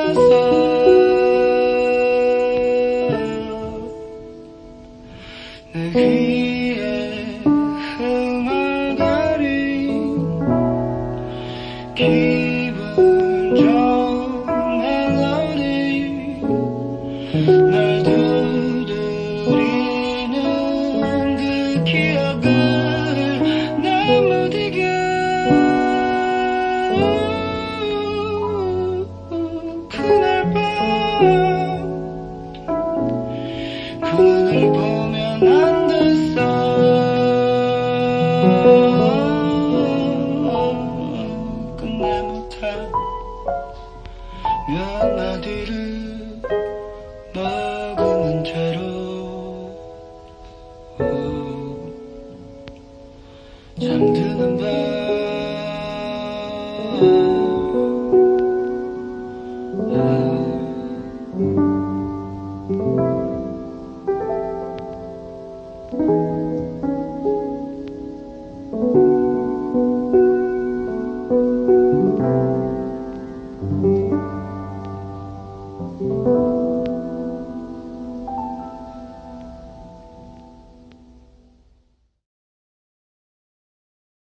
내 귀에 흥얼거린 기분 좋은 멜로디 날 두드리는 그 기억을 날 못 이겨 그날 밤 그날 보면 안 됐어 끝내 못한 몇 마디를